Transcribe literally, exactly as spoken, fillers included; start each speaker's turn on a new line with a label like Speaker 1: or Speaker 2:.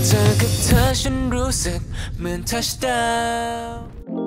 Speaker 1: เจอกับเธอฉันรู้สึกเหมือนทัชดาวน์